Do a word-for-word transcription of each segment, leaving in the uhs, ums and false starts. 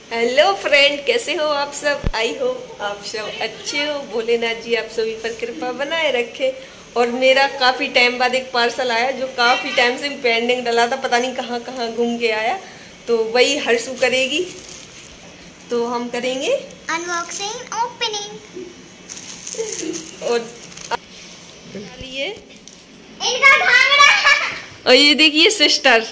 Hello friend, कैसे हो आप सब। आई हो आप सब अच्छे हो। भोलेनाथ जी आप सभी पर कृपा बनाए रखे। और मेरा काफ़ी टाइम बाद एक पार्सल आया जो काफ़ी टाइम से पेंडिंग डला था, पता नहीं कहाँ कहाँ घूम के आया। तो वही हर्षू करेगी, तो हम करेंगे अनबॉक्सिंग ओपनिंग। और लिए इनका भांगड़ा। और ये देखिए सिस्टर,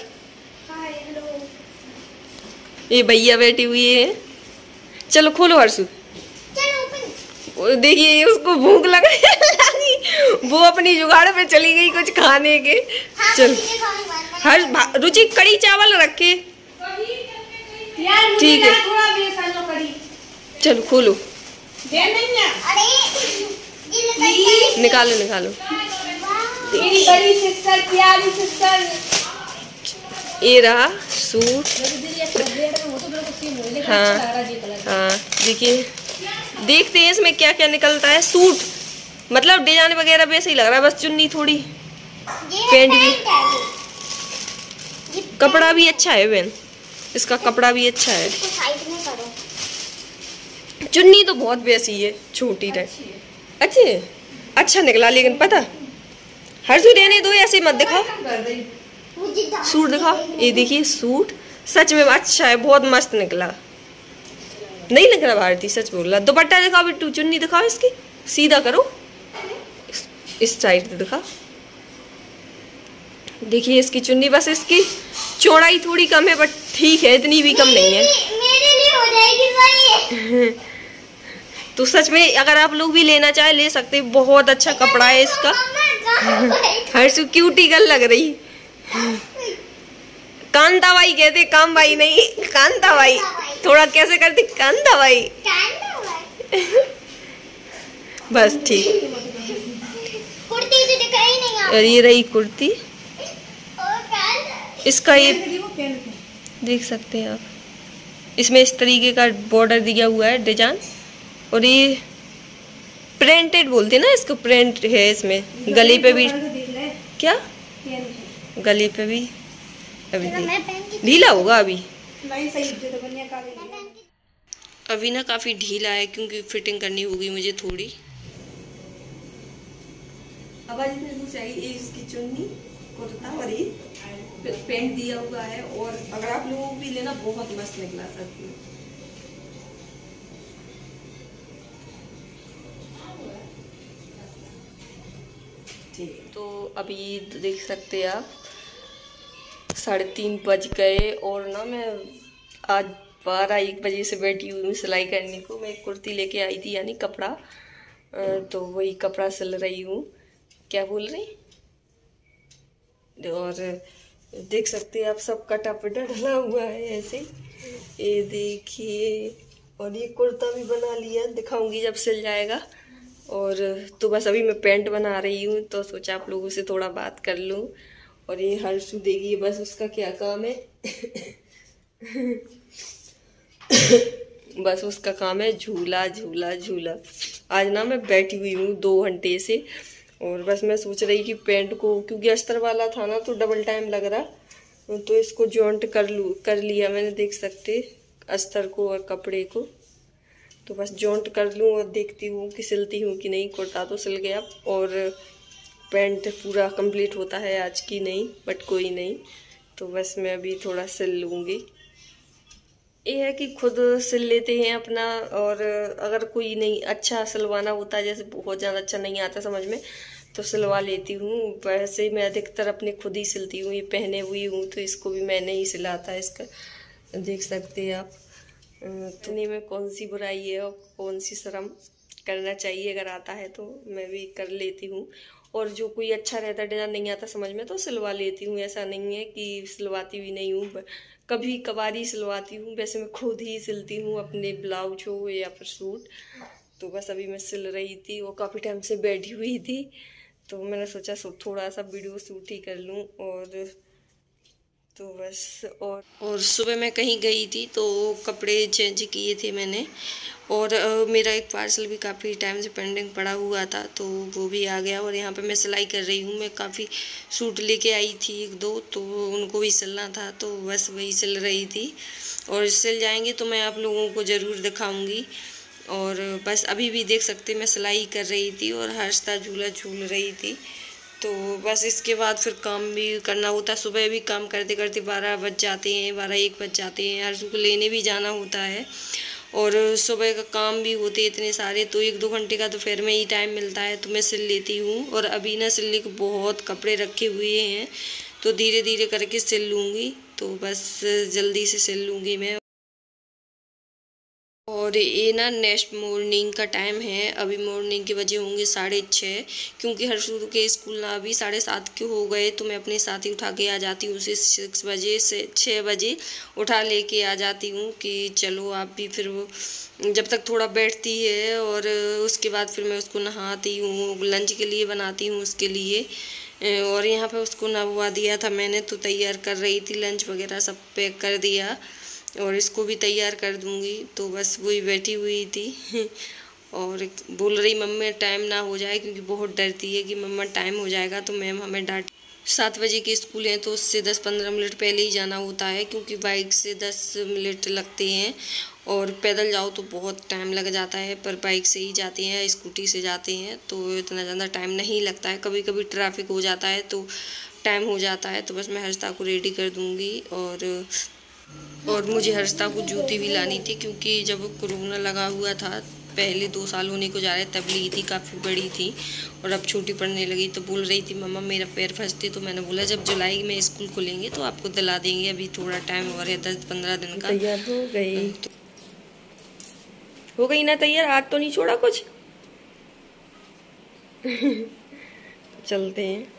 ये भैया बैठी हुई है। चलो खोलो हर्षू। वो देखिए उसको भूख लग लगी, वो अपनी जुगाड़ पे चली गई कुछ खाने के। चल हर रुचि कड़ी चावल रखे, ठीक है। चलो खोलो, निकालो निकालो। ये रहा सूट। हाँ हाँ, देखिए देखते हैं इसमें क्या क्या निकलता है। सूट मतलब डिजाइन वगैरह वैसे ही लग रहा है, बस चुन्नी थोड़ी। पैंट भी, कपड़ा भी अच्छा है बहन, इसका कपड़ा भी अच्छा है। चुन्नी तो बहुत वैसी है, छोटी रहे। अच्छे अच्छा निकला, लेकिन पता हर्षू रहने दो, ऐसे मत दिखाओ। सूट दिखाओ, ये देखिए सूट सच में अच्छा है, बहुत मस्त निकला। नहीं लग रहा भारती, सच बोल रहा। दुपट्टा दिखाओ बिट्टू, चुन्नी दिखाओ इसकी, सीधा करो, इस साइड से दिखा। देखिए इसकी चुन्नी, बस इसकी चौड़ाई थोड़ी कम है, बट ठीक है, इतनी भी कम नहीं है। मेरे लिए हो जाएगी भाई। तो सच में अगर आप लोग भी लेना चाहे ले सकते, बहुत अच्छा कपड़ा है इसका। हर्षू क्यूटी गर्ल लग रही। कांता बाई कहते, काम बाई नहीं, कांता बाई। थोड़ा कैसे करती, कांता बाई। बस ठीक। कुर्ती तो दिखाई नहीं। और ये रही कुर्ती, इसका ये देख सकते हैं आप, इसमें इस तरीके का बॉर्डर दिया हुआ है डिजाइन। और ये प्रिंटेड बोलते हैं ना इसको, प्रिंट है इसमें। गले पे भी, क्या गले पे भी अभी ढीला होगा अभी। अभी ना काफी ढीला है क्योंकि फिटिंग करनी होगी मुझे थोड़ी। अब इतनी चाहिए इसकी चुन्नी, कुर्ता और ये पेंट दिया हुआ है। और अगर आप लोगों को भी लेना, बहुत मस्त निकला सच में। ठीक, तो अभी देख सकते हैं आप साढ़े तीन बज गए। और ना मैं आज बारह एक बजे से बैठी हुई हूँ सिलाई करने को। मैं एक कुर्ती लेके आई थी, यानी कपड़ा, तो वही कपड़ा सिल रही हूँ। क्या बोल रही। और देख सकते हैं आप, सब कटा पिटा डला हुआ है ऐसे, ये देखिए। और ये कुर्ता भी बना लिया, दिखाऊंगी जब सिल जाएगा। और तो बस अभी मैं पैंट बना रही हूँ, तो सोचा आप लोगों से थोड़ा बात कर लूँ। और ये हर्षू देखिए, बस उसका क्या काम है बस उसका काम है झूला झूला झूला। आज ना मैं बैठी हुई हूँ दो घंटे से, और बस मैं सोच रही कि पेंट को, क्योंकि अस्तर वाला था ना तो डबल टाइम लग रहा, तो इसको जॉइंट कर लूँ कर लिया मैंने, देख सकते अस्तर को और कपड़े को। तो बस जॉइंट कर लूँ और देखती हूँ कि सिलती हूँ कि नहीं। कुर्ता तो सिल गया, और पैंट पूरा कंप्लीट होता है आज की नहीं, बट कोई नहीं। तो बस मैं अभी थोड़ा सिल लूँगी। ये है कि खुद सिल लेते हैं अपना, और अगर कोई नहीं अच्छा सिलवाना होता है, जैसे बहुत ज़्यादा अच्छा नहीं आता समझ में, तो सिलवा लेती हूँ। वैसे मैं अधिकतर अपने खुद ही सिलती हूँ। ये पहने हुई हूँ तो इसको भी मैंने ही सिला था, इसका देख सकते हैं आप। तो नहीं, में कौन सी बुराई है और कौन सी शर्म, करना चाहिए अगर आता है तो मैं भी कर लेती हूँ। और जो कोई अच्छा रहता, डिजाइन नहीं आता समझ में, तो सिलवा लेती हूँ। ऐसा नहीं है कि सिलवाती भी नहीं हूँ, कभी कभारी सिलवाती हूँ। वैसे मैं खुद ही सिलती हूँ अपने ब्लाउज हो या फिर सूट। तो बस अभी मैं सिल रही थी, वो काफ़ी टाइम से बैठी हुई थी, तो मैंने सोचा थोड़ा सा वीडियो शूट ही कर लूँ। और तो बस और और सुबह मैं कहीं गई थी तो कपड़े चेंज किए थे मैंने, और आ, मेरा एक पार्सल भी काफ़ी टाइम से पेंडिंग पड़ा हुआ था तो वो भी आ गया। और यहाँ पे मैं सिलाई कर रही हूँ। मैं काफ़ी सूट लेके आई थी एक दो, तो उनको भी सिलना था तो बस वही सिल रही थी। और सिल जाएंगे तो मैं आप लोगों को ज़रूर दिखाऊँगी। और बस अभी भी देख सकते मैं सिलाई कर रही थी और हर्षता झूला झूल रही थी। तो बस इसके बाद फिर काम भी करना होता। सुबह भी काम करते करते बारह बज जाते हैं, बारह एक बज जाते हैं। हर्षू को लेने भी जाना होता है और सुबह का काम भी होते इतने सारे, तो एक दो घंटे का तो फिर में ही टाइम मिलता है तो मैं सिल लेती हूँ। और अभी ना सिलने को बहुत कपड़े रखे हुए हैं तो धीरे धीरे करके सिल लूँगी। तो बस जल्दी से सिल लूँगी मैं। और ये ना नेक्स्ट मॉर्निंग का टाइम है। अभी मॉर्निंग के बजे होंगे साढ़े छः, क्योंकि हर्षू के स्कूल ना अभी साढ़े सात के हो गए तो मैं अपने साथ ही उठा के आ जाती हूँ। उसे सिक्स बजे से छः बजे उठा लेके आ जाती हूँ कि चलो आप भी। फिर वो जब तक थोड़ा बैठती है और उसके बाद फिर मैं उसको नहाती हूँ, लंच के लिए बनाती हूँ उसके लिए। और यहाँ पर उसको नहवा दिया था मैंने, तो तैयार कर रही थी, लंच वगैरह सब पैक कर दिया और इसको भी तैयार कर दूंगी। तो बस वही बैठी हुई थी और बोल रही मम्मी टाइम ना हो जाए, क्योंकि बहुत डरती है कि मम्मा टाइम हो जाएगा तो मैम हमें डांट। सात बजे के स्कूल हैं तो उससे दस पंद्रह मिनट पहले ही जाना होता है, क्योंकि बाइक से दस मिनट लगते हैं और पैदल जाओ तो बहुत टाइम लग जाता है। पर बाइक से ही जाते हैं, स्कूटी से जाते हैं तो इतना ज़्यादा टाइम नहीं लगता है। कभी कभी ट्रैफिक हो जाता है तो टाइम हो जाता है। तो बस मैं हर्षता को रेडी कर दूँगी। और और मुझे हर्षता को जूती भी लानी थी, क्योंकि जब कोरोना लगा हुआ था, पहले दो साल होने को जा रहे तब ली थी, काफ़ी बड़ी थी और अब छोटी पड़ने लगी। तो बोल रही थी मम्मा मेरा पैर फंसते, तो मैंने बोला जब जुलाई में स्कूल खुलेंगे तो आपको दिला देंगे, अभी थोड़ा टाइम और है दस पंद्रह दिन का। तैयार हो गई तो हो गई ना तैयार, आग तो नहीं छोड़ा कुछ। चलते हैं।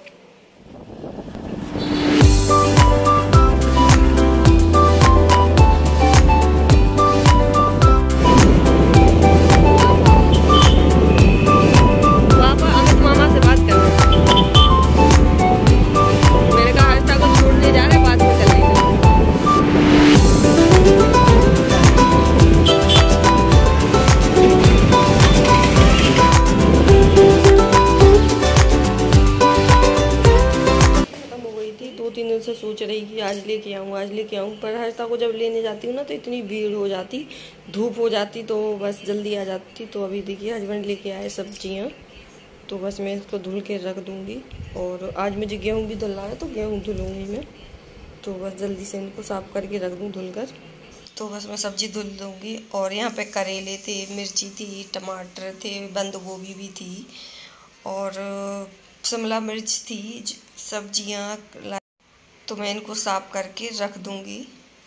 से सोच रही कि आज लेके आऊँ आज लेके आऊँ, पर हर्षता को जब लेने जाती हूँ ना तो इतनी भीड़ हो जाती, धूप हो जाती, तो बस जल्दी आ जाती। तो अभी देखिए हस्बैंड लेके आए सब्जियाँ, तो बस मैं इसको धुल के रख दूँगी। और आज मुझे गेहूँ भी धुलना है तो गेहूँ धुलूँगी मैं। तो बस जल्दी से इनको साफ़ करके रख दूँ धुल कर। तो बस मैं सब्ज़ी धुल दूँगी। और यहाँ पे करेले थे, मिर्ची थी, टमाटर थे, बंद गोभी भी थी और शिमला मिर्च थी, सब्जियाँ, तो मैं इनको साफ करके रख दूंगी।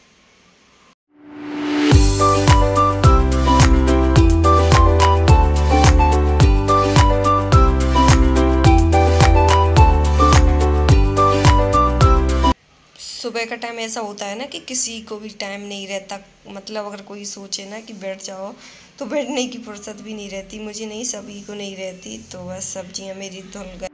सुबह का टाइम ऐसा होता है ना कि किसी को भी टाइम नहीं रहता, मतलब अगर कोई सोचे ना कि बैठ जाओ तो बैठने की फुर्सत भी नहीं रहती। मुझे नहीं, सभी को नहीं रहती। तो बस सब्जियां मेरी धुल गई।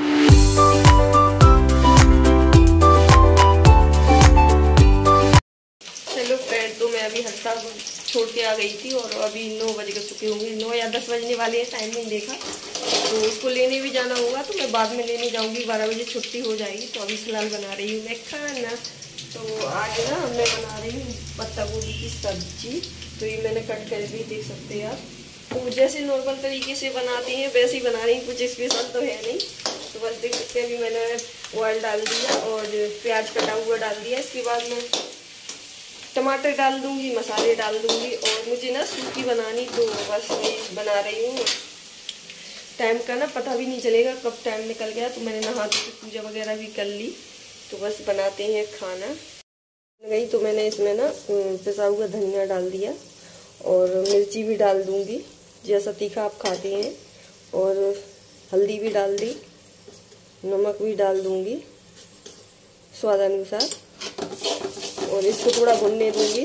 हेलो फ्रेंड, तो मैं अभी हर्षता को छोड़ के आ गई थी और अभी नौ बज के चुके होंगे, नौ या दस बजने वाले हैं, टाइम नहीं देखा। तो उसको लेने भी जाना होगा तो मैं बाद में लेने जाऊंगी, बारह बजे छुट्टी हो जाएगी। तो अभी फिलहाल बना रही हूँ मैं खाना। तो आज ना मैं बना रही हूँ पत्ता गोभी की सब्जी। तो ये मैंने कट कर भी देख सकते हैं आप। तो जैसे नॉर्मल तरीके से बनाते हैं वैसे ही बना रही हूँ, कुछ स्पेशल तो है नहीं। तो बस देख सकते हैं अभी मैंने ऑयल डाल दिया और प्याज कटा हुआ डाल दिया। इसके बाद मैं टमाटर डाल दूंगी, मसाले डाल दूंगी। और मुझे ना सूखी बनानी, तो बस मैं बना रही हूँ। टाइम का ना पता भी नहीं चलेगा कब टाइम निकल गया। तो मैंने नहा धो के पूजा वगैरह भी कर ली। तो बस बनाते हैं खाना। गई तो मैंने इसमें ना पिसा हुआ धनिया डाल दिया और मिर्ची भी डाल दूंगी जैसा तीखा आप खाते हैं, और हल्दी भी डाल दी, नमक भी डाल दूंगी स्वादानुसार। और इसको थोड़ा भुनने दूंगी,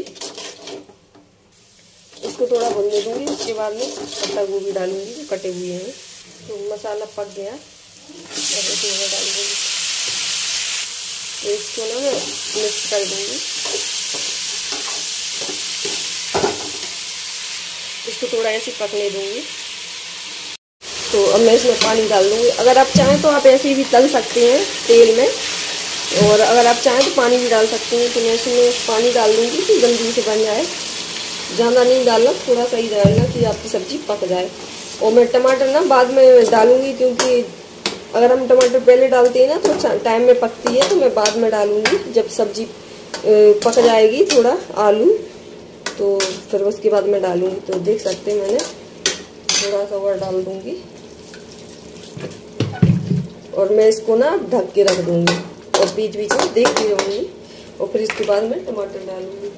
इसको थोड़ा भुनने दूंगी। उसके बाद में पत्ता गोभी डालूंगी जो कटे हुए हैं। तो मसाला पक गया और इसमें डाल दूंगी तो इसको ना मैं मिक्स कर दूंगी। इसको थोड़ा ऐसे पकने दूंगी। तो अब मैं इसमें पानी डाल दूंगी। अगर आप चाहें तो आप ऐसे भी तल सकते हैं तेल में, और अगर आप चाहें तो पानी भी डाल सकते हैं। तो मैं इसमें पानी डाल दूंगी कि जल्दी से बन जाए। ज़्यादा नहीं डालना, थोड़ा सा ही डालना कि आपकी सब्जी पक जाए। और मैं टमाटर ना बाद में डालूंगी, क्योंकि अगर हम टमाटर पहले डालते हैं ना तो टाइम में पकती है, तो मैं बाद में डालूंगी जब सब्जी पक जाएगी थोड़ा आलू, तो फिर उसके बाद मैं डालूंगी। तो देख सकते हैं मैंने थोड़ा सा और डाल दूंगी और मैं इसको ना ढक के रख दूंगी और बीच बीच में देखती रहूंगी। और फिर इसके बाद मैं टमाटर डालूंगी।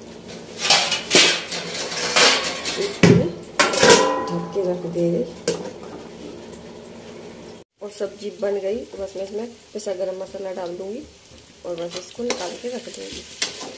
इसको ढक के रख दे गई और सब्जी बन गई। तो बस मैं इसमें पिसा गरम मसाला डाल दूंगी और बस इसको निकाल के रख दूंगी।